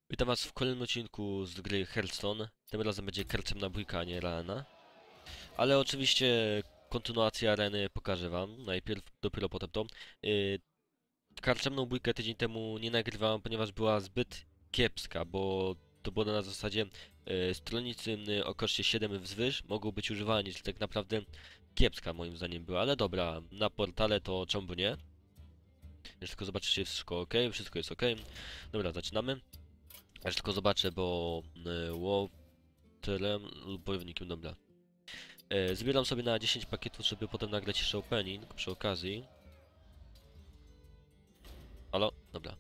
Witam was w kolejnym odcinku z gry Hearthstone. Tym razem będzie karczemna bójka, a nie arena. Ale oczywiście kontynuacja areny pokażę wam. Najpierw, dopiero potem to. Yy, Karczemną bójkę tydzień temu nie nagrywałem, ponieważ była zbyt kiepska, bo to było na zasadzie stronnicy o koszcie 7 wzwyż mogą być używani, czyli tak naprawdę kiepska moim zdaniem była. Ale dobra, na portale to czemu by nie? Jeszcze tylko zobaczyć, czy jest wszystko ok, wszystko jest ok. Dobra, zaczynamy. Aż tylko zobaczę, bo łotrem lub bojownikiem, dobra. Zbieram sobie na 10 pakietów, żeby potem nagrać jeszcze opening przy okazji. Halo? Dobra.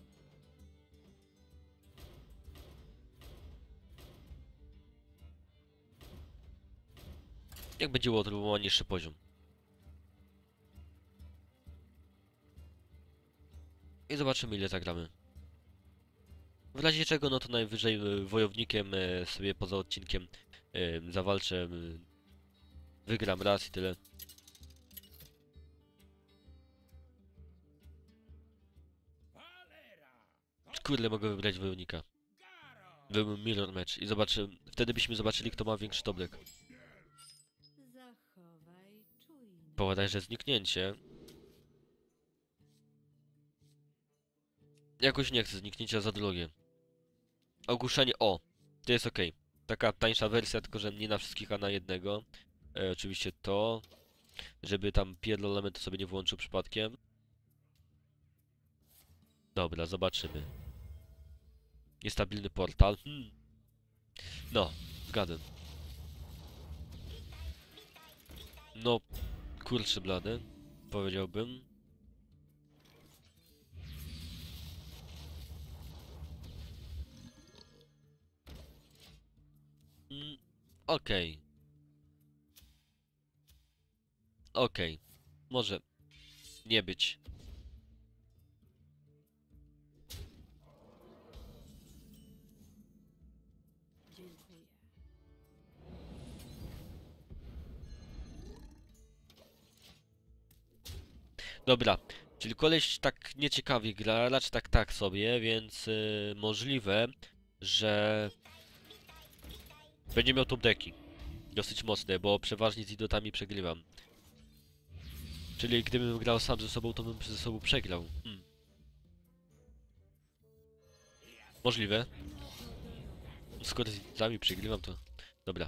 Jak będzie łotr, bo ma niższy poziom. I zobaczymy, ile zagramy. W razie czego, no to najwyżej wojownikiem sobie poza odcinkiem zawalczę. Wygram raz i tyle. Kurde, mogę wybrać wojownika. Wybrałem mirror match i zobaczę, wtedy byśmy zobaczyli, kto ma większy tobrek. Powadaj, że zniknięcie. Jakoś nie chcę zniknięcia za drogie. Ogłuszenie, o! To jest ok. Taka tańsza wersja, tylko że nie na wszystkich, a na jednego. Oczywiście to. Żeby tam element sobie nie włączył przypadkiem. Dobra, zobaczymy. Niestabilny portal. No, zgadzam. No, kurczę blady, powiedziałbym. Okej. Okej. Może nie być. Dobra, czyli koleś tak nieciekawie gra, raczej tak sobie, więc możliwe, że będzie miał top decki. Dosyć mocne, bo przeważnie z idotami przegrywam. Czyli gdybym grał sam ze sobą, to bym ze sobą przegrał. Możliwe. Skoro z idotami przegrywam, to... Dobra.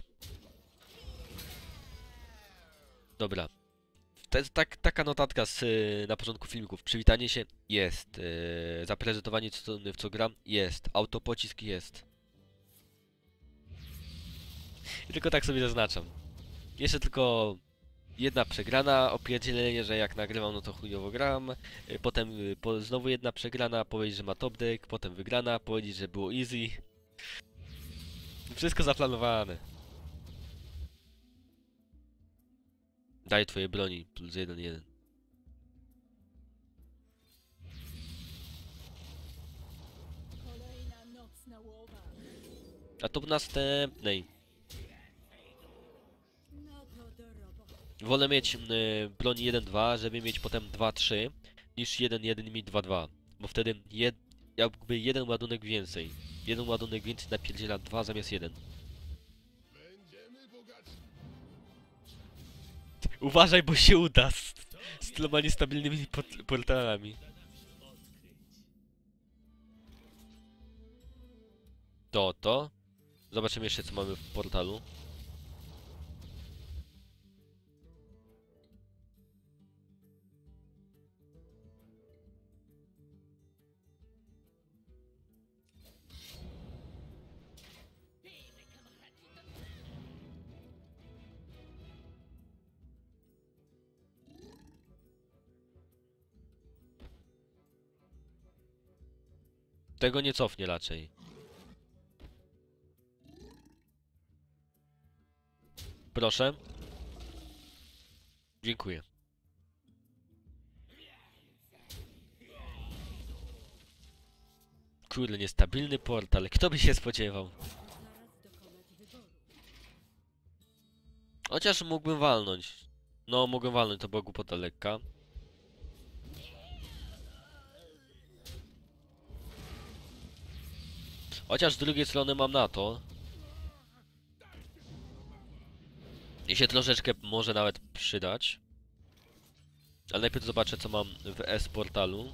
Dobra. To jest taka notatka z, na początku filmików. Przywitanie się jest. Zaprezentowanie w co gram jest. Autopocisk jest. I tylko tak sobie zaznaczam. Jeszcze tylko jedna przegrana, opierdzielenie, że jak nagrywam, no to chujowo gram. Potem znowu jedna przegrana, powiedzieć, że ma top deck. Potem wygrana, powiedzieć, że było easy. Wszystko zaplanowane. Daj twoje broni, plus 1-1. A to w następnej. Wolę mieć broni 1-2, żeby mieć potem 2-3, niż 1-1 i mieć 2-2. Bo wtedy jakby jeden ładunek więcej. Jeden ładunek więcej napierdziela 2 zamiast 1. Uważaj, bo się uda z tyloma niestabilnymi portalami. To. Zobaczymy jeszcze, co mamy w portalu. Tego nie cofnie raczej. Proszę. Dziękuję. Kurde, niestabilny portal. Kto by się spodziewał? Chociaż mógłbym walnąć. No, mogłem walnąć, to była głupota lekka. Chociaż z drugiej strony mam na to. I się troszeczkę może nawet przydać. Ale najpierw zobaczę, co mam w S-portalu.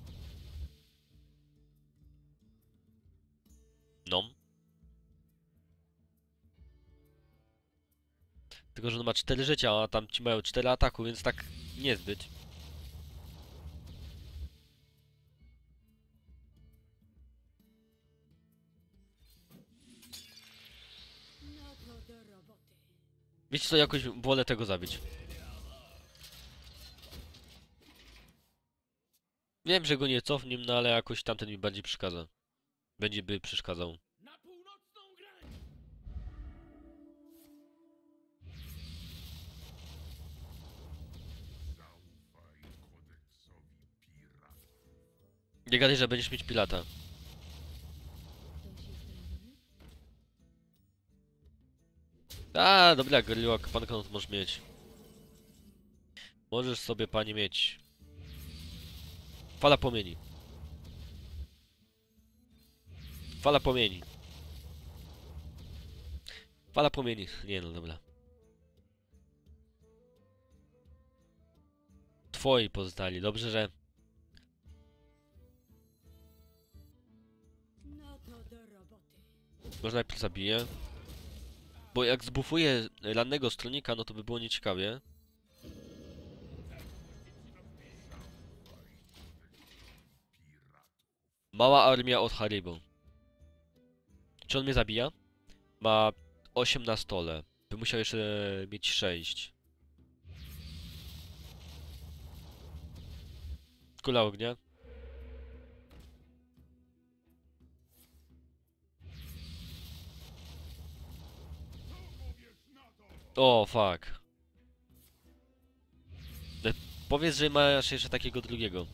No. Tylko, że on ma 4 życia, a tam ci mają 4 ataku, więc tak niezbyt. No to do roboty. Wiecie co, jakoś wolę tego zabić. Wiem, że go nie cofnę, no ale jakoś tamten mi bardziej przeszkadza. Będzie by przeszkadzał. Na północną granicę! Nie gadaj, że będziesz mieć pilata. Ktoś jest ranny? A, dobra, Gorilla Panką możesz mieć. Możesz sobie, pani, mieć. Fala płomieni. Fala płomieni. Fala płomieni. Nie no, dobra. Twoi pozostali. Dobrze, że... No to do roboty. Może najpierw zabiję. Bo jak zbufuję rannego stronnika, no to by było nieciekawie. Mała armia od Haribo. Czy on mnie zabija? Ma 8 na stole. By musiał jeszcze mieć 6. Kula ognia. O, fuck. Powiedz, że masz jeszcze takiego drugiego.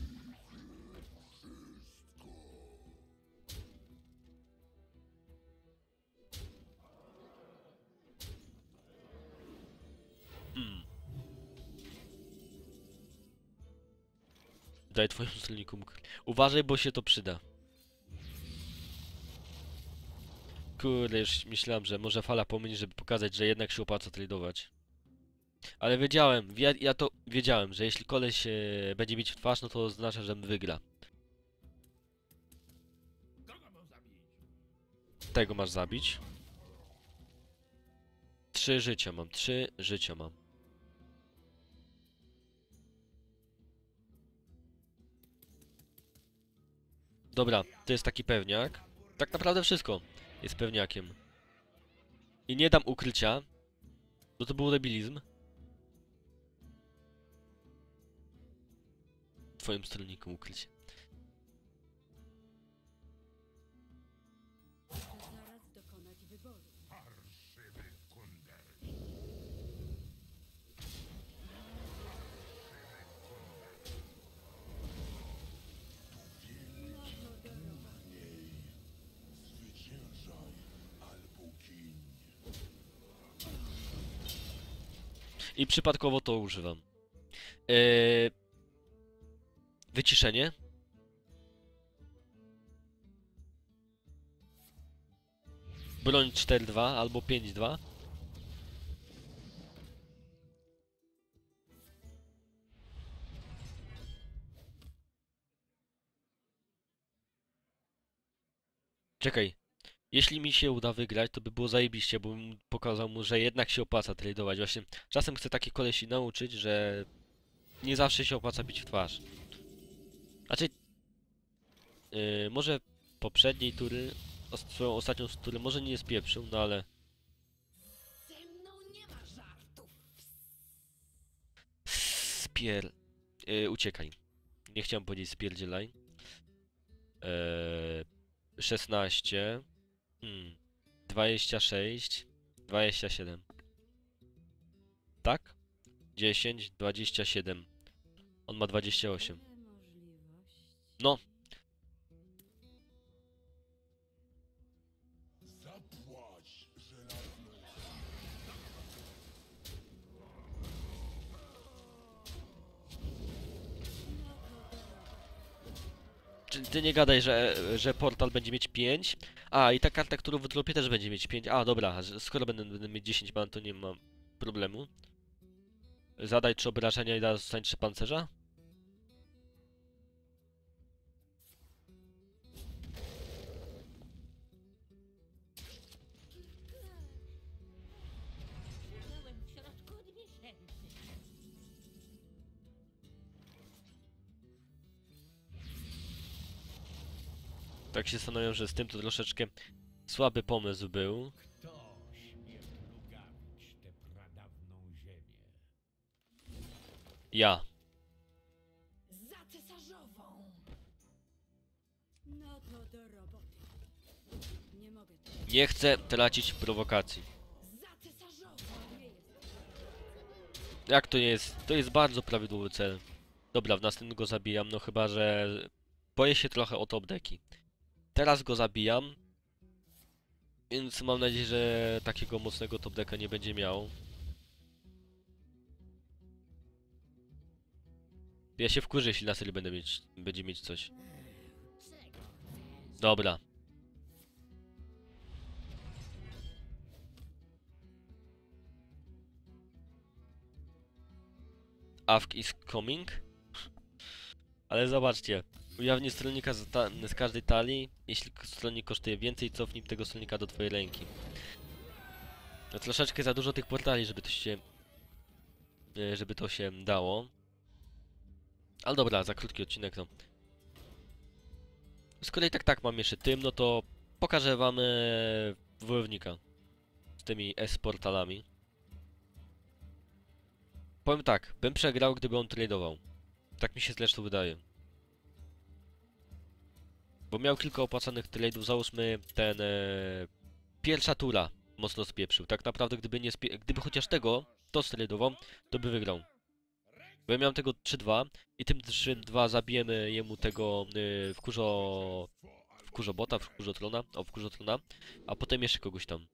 Hmm. Daj twoim stronnikom. Uważaj, bo się to przyda. Kurde, już myślałem, że może fala pomyli, żeby pokazać, że jednak się opłaca tradować. Ale wiedziałem, ja to wiedziałem, że jeśli koleś będzie bić w twarz, no to oznacza, że wygra. Tego masz zabić. 3 życia mam, 3 życia mam. Dobra, to jest taki pewniak. Tak naprawdę wszystko jest pewniakiem. I nie dam ukrycia, bo to był debilizm. Twoim stronnikom ukrycie. Muszę zaraz dokonać wyboru. No to do roboty. I przypadkowo to używam. Wyciszenie. Broń 4-2 albo 5-2. Czekaj. Jeśli mi się uda wygrać, to by było zajebiście, bo bym pokazał mu, że jednak się opłaca tradować. Właśnie czasem chcę takie kolesi nauczyć, że nie zawsze się opłaca bić w twarz. Znaczy, może poprzedniej tury, swoją ostatnią turę może nie spieprzył, no ale... Ze mną nie ma żartów. Uciekaj. Nie chciałem powiedzieć spierdzielaj. 16. 26. 27. Tak? 10, 27. On ma 28. Możliwości. No. Ty nie gadaj, że portal będzie mieć 5. A, i ta karta, którą wydropię też będzie mieć 5. A, dobra, skoro będę mieć 10 man, to nie mam problemu. Zadaj 3 obrażenia i dostań 3 pancerza? Byłem w środku odmiesięcy. Tak się zastanawiam, że z tym to troszeczkę słaby pomysł był. Kto śmie plugawić tę pradawną ziemię? Ja. Za cesarzową. No to do roboty. Nie mogę. Nie chcę tracić prowokacji. Za cesarzową. Nie jest. Jak to nie jest? To jest bardzo prawidłowy cel. Dobra, w następnym go zabijam, no chyba, że boję się trochę o top deki. Teraz go zabijam, więc mam nadzieję, że takiego mocnego top deka nie będzie miał. Ja się wkurzę, jeśli na serii będzie mieć coś. Dobra. Ask is coming. Ale zobaczcie. Ujawnię stronnika z każdej talii. Jeśli stronnik kosztuje więcej, cofnij tego stronnika do twojej ręki. No troszeczkę za dużo tych portali, żeby to się dało. Ale dobra, za krótki odcinek to. Skoro i tak mam jeszcze tym, no to pokażę wam wojownika z tymi S-portalami. Powiem tak, bym przegrał, gdyby on tradeował. Tak mi się zresztą wydaje. Bo miał kilka opłacanych tradeów, załóżmy ten... pierwsza tura mocno spieprzył. Tak naprawdę gdyby chociaż tego to stradował, to by wygrał. Bo ja miałem tego 3-2 i tym 3-2 zabijemy jemu tego wkurzotrona, a potem jeszcze kogoś tam.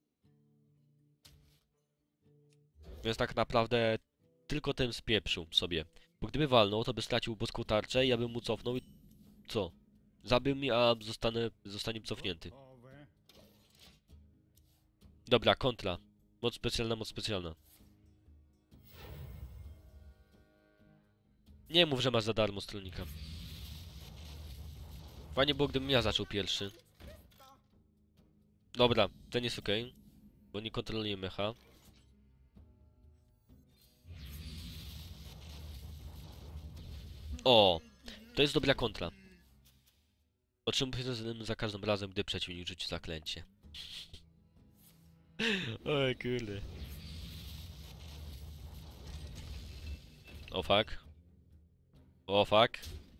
Więc tak naprawdę tylko ten spieprzył sobie. Bo gdyby walnął, to by stracił boską tarczę, ja bym mu cofnął i co? Zabił mi, a zostanie cofnięty. Dobra, kontra. Moc specjalna, moc specjalna. Nie mów, że masz za darmo stronnika. Fajnie było, gdybym ja zaczął pierwszy. Dobra, ten jest okej. Bo nie kontroluję mecha. O! To jest dobra kontra. Otrzymuję za każdym razem, gdy przeciwnik rzuci zaklęcie. Oj, kurde. O fuck. O fuck.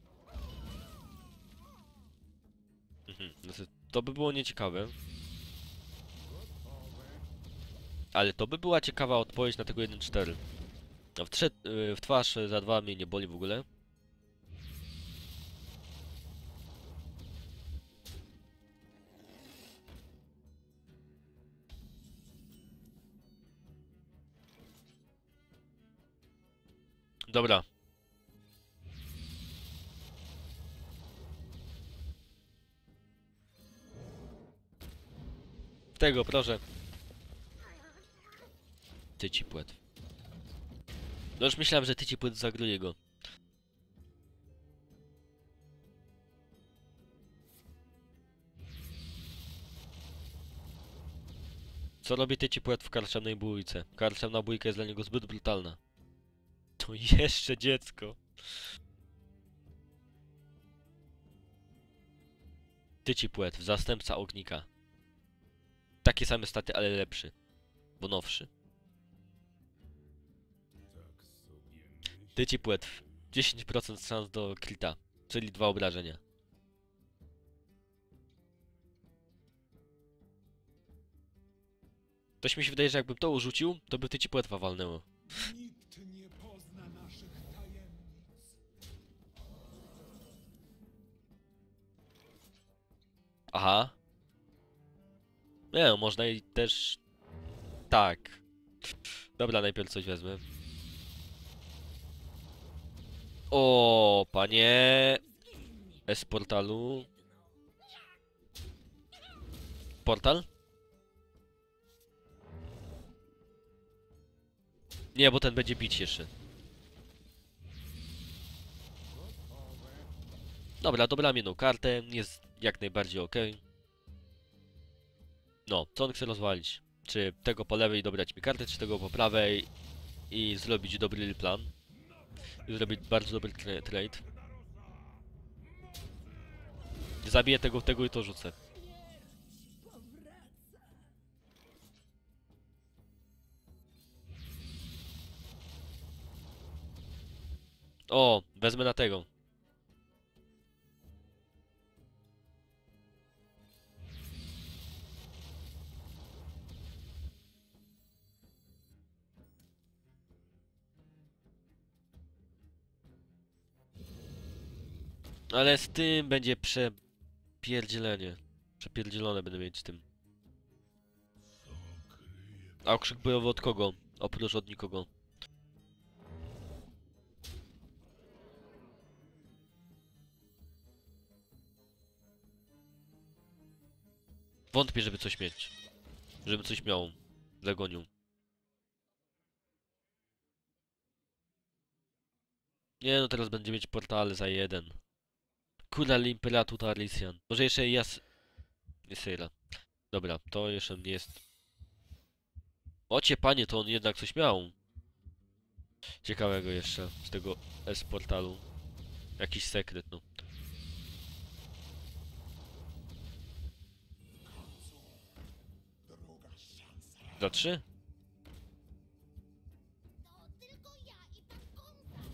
To by było nieciekawe. Ale to by była ciekawa odpowiedź na tego 1-4. No w twarz za 2 mnie nie boli w ogóle. Dobra. Tego, proszę. Tyci płet. No już myślałem, że tyci płet zagruje go. Co robi tyci płet w karczemnej bójce? Karczemna bójka jest dla niego zbyt brutalna. To jeszcze dziecko. Tyci płet, zastępca ognika. Takie same staty, ale lepszy. Bo nowszy. Tyci płet. 10% szans do krita. Czyli 2 obrażenia. Coś mi się wydaje, że jakbym to urzucił, to by tyci płetwa walnęło. Nikt nie pozna naszych tajemnic. Aha. Nie, no, można i też... Tak. Dobra, najpierw coś wezmę. O, panie... S portalu. Portal? Nie, bo ten będzie bić jeszcze. Dobra, dobrałem jedną kartę, jest jak najbardziej ok. No, co on chce rozwalić? Czy tego po lewej dobrać mi kartę, czy tego po prawej i zrobić dobry plan? I zrobić bardzo dobry trade. Zabiję tego i to rzucę. O, wezmę na tego. Ale z tym będzie przepierdzielenie. Przepierdzielone będę mieć z tym. A okrzyk bojowy od kogo? Oprócz od nikogo. Wątpię, żeby coś mieć. Żeby coś miał. Zagonił. Nie no, teraz będzie mieć portale za 1. Kula Limperatu Tarisian. Może jeszcze Nie Sejra. Dobra, to jeszcze nie jest... Ocie panie, to on jednak coś miał. Ciekawego jeszcze z tego S-portalu. Jakiś sekret, no. Za 3? To tylko ja i pan Gonza.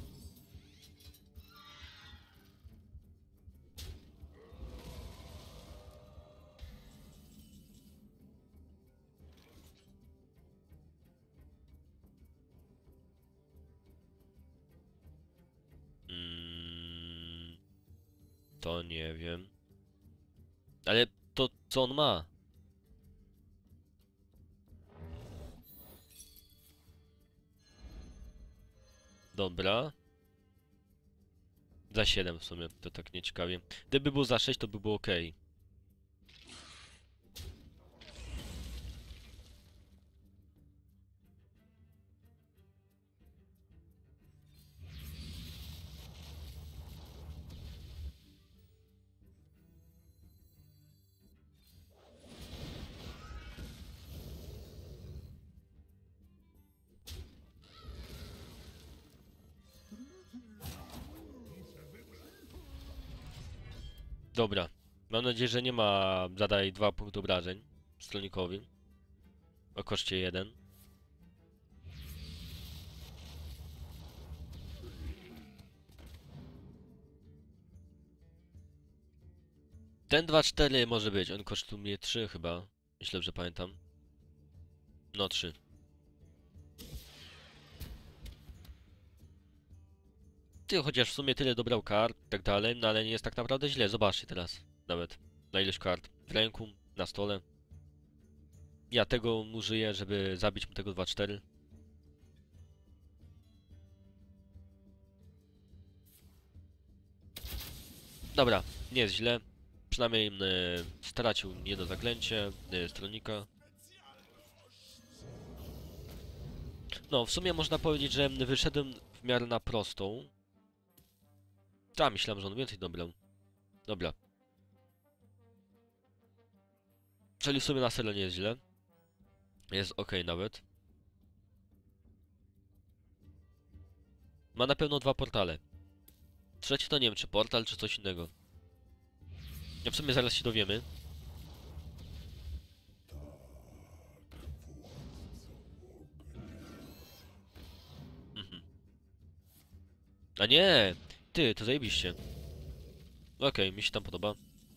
To nie wiem. Ale to co on ma? Dobra. Za 7 w sumie, to tak nieciekawie. Gdyby był za 6, to by było ok. Dobra. Mam nadzieję, że nie ma zadaj 2 punkty obrażeń stronikowi. O koszcie 1. Ten 2-4 może być. On kosztuje 3 chyba. Jeśli dobrze pamiętam. No 3. Ty, chociaż w sumie tyle dobrał kart i tak dalej, no ale nie jest tak naprawdę źle. Zobaczcie teraz. Nawet. Na ilość kart. W ręku, na stole. Ja tego użyję, żeby zabić mu tego 2-4. Dobra, nie jest źle. Przynajmniej stracił jedno zaklęcie stronnika. No, w sumie można powiedzieć, że wyszedłem w miarę na prostą. Ta, myślałem, że on więcej dobrał. Dobra. Czyli w sumie na serio nie jest źle. Jest ok nawet. Ma na pewno 2 portale. Trzeci to nie wiem, czy portal, czy coś innego. Ja w sumie zaraz się dowiemy. Mhm. A nie! Ty, to zajebiście. Okej, mi się tam podoba.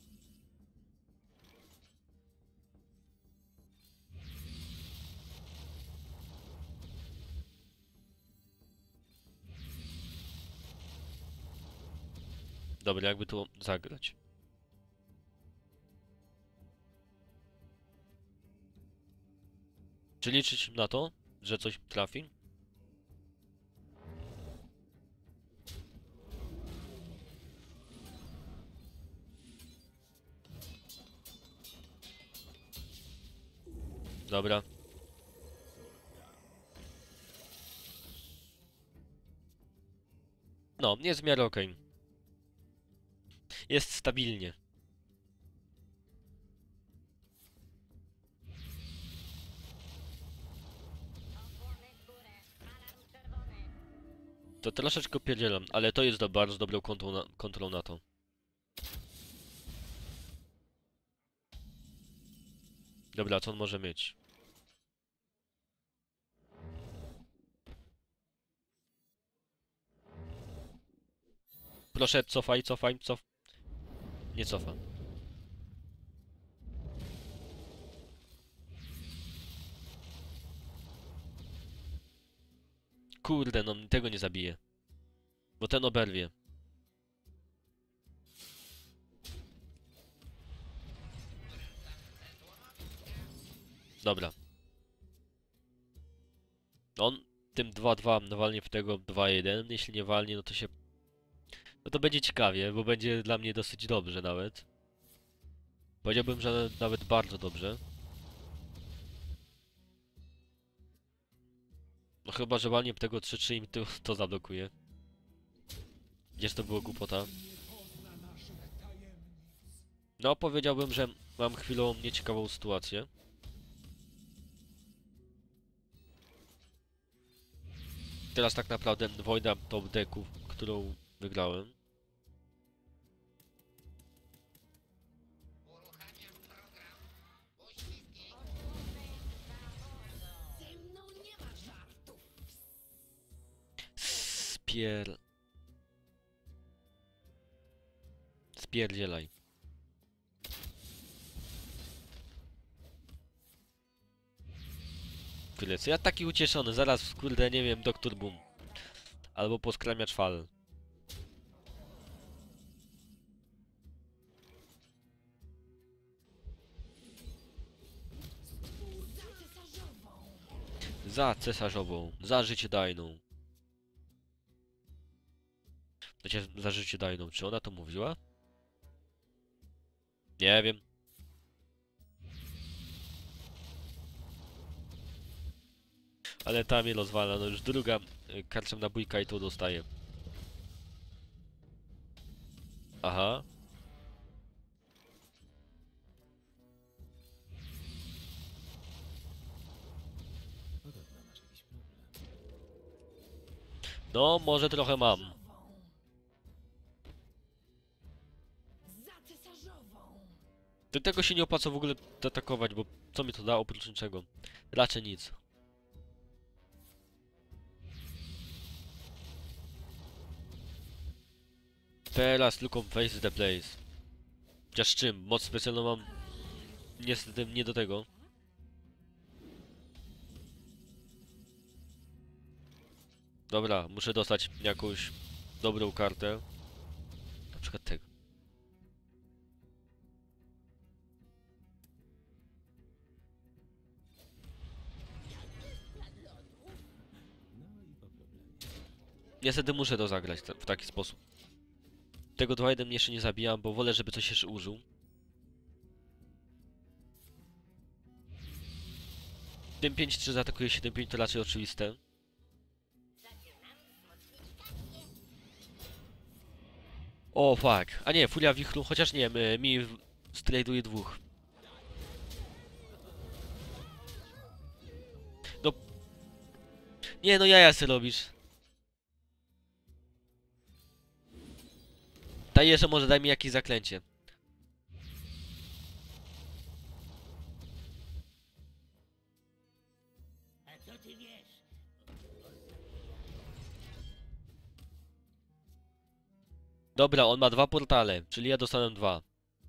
Dobra, jakby to zagrać. Czy liczyć na to, że coś trafi? Dobra. No, jest w miarę okej. Jest stabilnie. To troszeczkę pierdzielam, ale to jest bardzo dobrą kontrolą na to. Dobra, co on może mieć? Proszę, cofaj. Nie cofa. Kurde, no tego nie zabije. Bo ten oberwie. Dobra. On tym 2-2 nawalnie w tego 2-1. Jeśli nie walnie, no to się... No to będzie ciekawie, bo będzie dla mnie dosyć dobrze nawet. Powiedziałbym, że nawet bardzo dobrze. No chyba, że walnie tego 3-3 i to zablokuje. Gdzież to było głupota? No, powiedziałbym, że mam chwilową nieciekawą sytuację. Teraz tak naprawdę wojna top decków, którą wygrałem. Ze mną nie ma żartów. Spierdzielaj. Tyle co ja taki ucieszony, zaraz kurde nie wiem, Doktor Boom. Albo poskramiacz fal. Za cesarzową. Za cesarzową, za życie dajną. Znaczy, za życie dajną, czy ona to mówiła? Nie wiem. Ale ta mnie rozwala, no już druga karczemna bójka i to dostaje. Aha. No, może trochę mam. Za cesarzową. Do tego się nie opłaca w ogóle atakować, bo co mi to da oprócz niczego? Raczej nic. Teraz tylko face the place. Chociaż czym? Moc specjalną mam niestety nie do tego. Dobra, muszę dostać jakąś dobrą kartę. Na przykład tego. Niestety muszę to zagrać w taki sposób. Tego 2-1 jeszcze nie zabijam, bo wolę, żeby coś jeszcze użył. Tym 5-3 zaatakuje 7-5 to raczej oczywiste. O fuck. A nie, Furia Wichru, chociaż nie, mi strajduje dwóch. No. Nie, no jaja se robisz. Daj jeszcze może, daj mi jakieś zaklęcie. A co ty wiesz? Dobra, on ma 2 portale, czyli ja dostanę 2.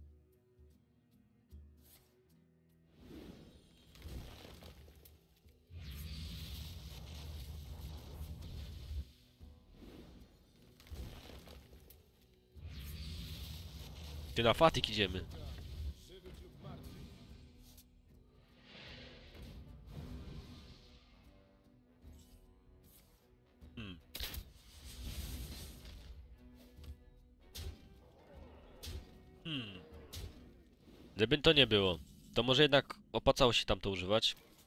Ty na fatyk idziemy. Hmm. Żeby to nie było, to może jednak opłacało się tam to używać.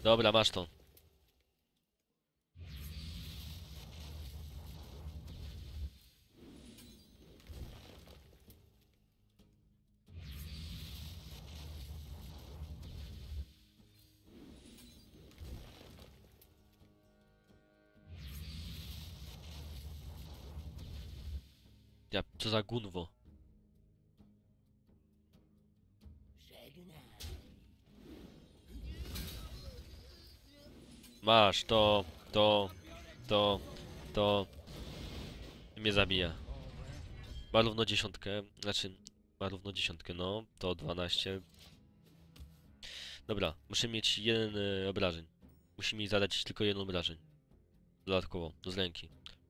Dobra, masz to. Ja, co za gunwo. Masz to i mnie zabija. Ma równo dziesiątkę, znaczy ma równo dziesiątkę, no to 12. Dobra, muszę mieć jeden obrażeń. Musi mi zadać tylko jeden obrażeń. Dodatkowo, z ręki.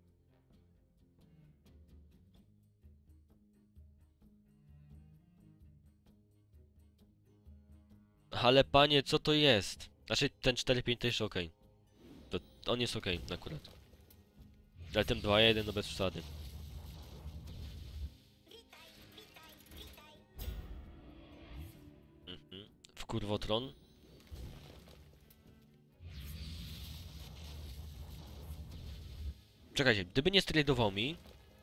Ale panie, co to jest? Znaczy ten 4-5 to jeszcze okej. To on jest okej akurat. Ale ten 2-1 no bez przesady. Mhm. W kurwotron. Czekajcie, gdyby nie stradował mi,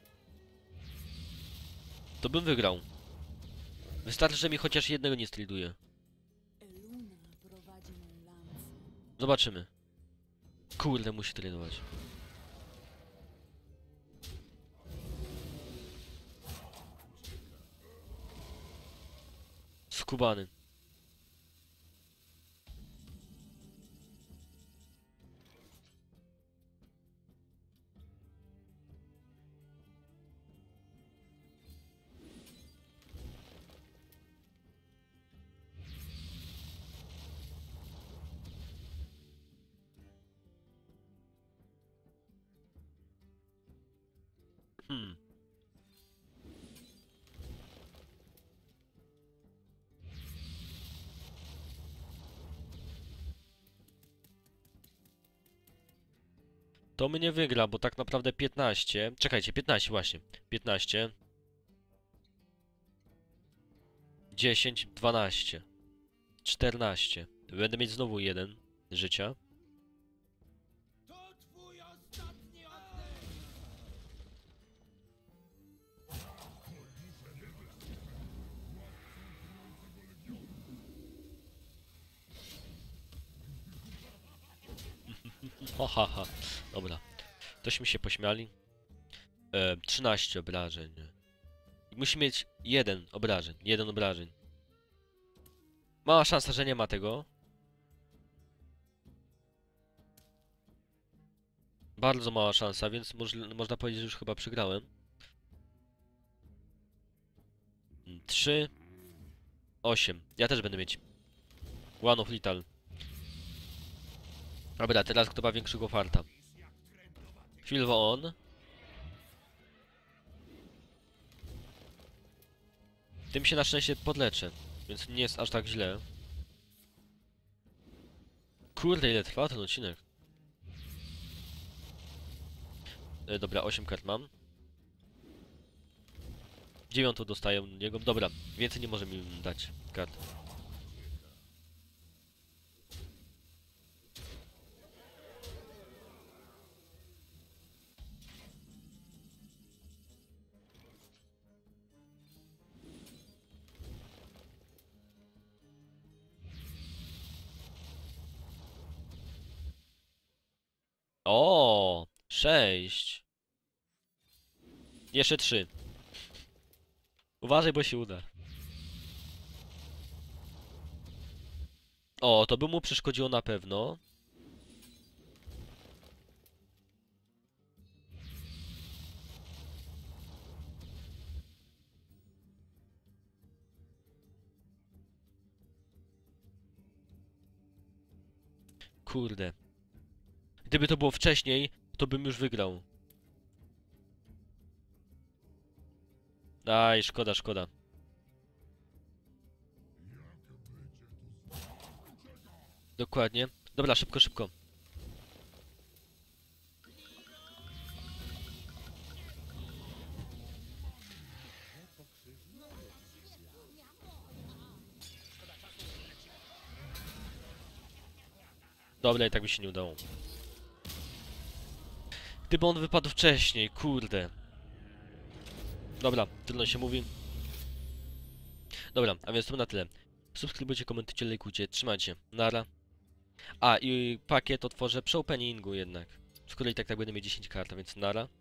to bym wygrał. Wystarczy, że mi chociaż jednego nie straduje. Eluna prowadzi mą lancę. Zobaczymy. Kurde, musi tradować. Skubany. Hmm. To mnie wygra, bo tak naprawdę 15. Czekajcie, 15 właśnie. 15. 10, 12. 14. Będę mieć znowu jeden życia. To twój ostatni oddech! Ha, ha, ha. Dobra. Tośmy się pośmiali. 13 obrażeń. Musi mieć jeden obrażeń. Jeden obrażeń. Mała szansa, że nie ma tego. Bardzo mała szansa, więc można powiedzieć, że już chyba przegrałem. 3, 8. Ja też będę mieć. One of Lethal. Dobra, teraz kto ma większego farta? Chwilowo on. Tym się na szczęście podleczę, więc nie jest aż tak źle. Kurde, ile trwa ten odcinek? Dobra, 8 kart mam. 9 dostaję od niego. Dobra, więcej nie może mi dać kart. O, 6. Jeszcze 3. Uważaj, bo się uda. O, to by mu przeszkodziło na pewno. Kurde. Gdyby to było wcześniej, to bym już wygrał. Aj, szkoda, szkoda. Dokładnie. Dobra, szybko, szybko. Dobra, i tak by się nie udało. Gdyby on wypadł wcześniej, kurde. Dobra, trudno się mówi. Dobra, a więc to na tyle. Subskrybujcie, komentujcie, lajkujcie, trzymajcie się. Nara. A, i pakiet otworzę przy openingu jednak. Z kolei tak będę mieć 10 kart, a więc nara.